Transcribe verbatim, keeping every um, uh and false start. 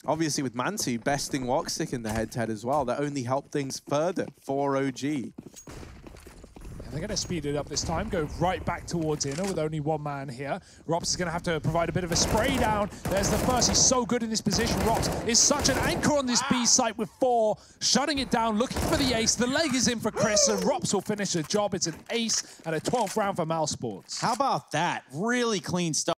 obviously with Manti besting Woxic in the head-to-head as well, that only helped things further for O G. And they're going to speed it up this time, go right back towards Inner with only one man here. ropz is going to have to provide a bit of a spray down. There's the first. He's so good in this position. ropz is such an anchor on this B site with four, shutting it down, looking for the ace. The leg is in for Chris, and ropz will finish the job. It's an ace and a twelfth round for Mal Sports. How about that? Really clean stuff.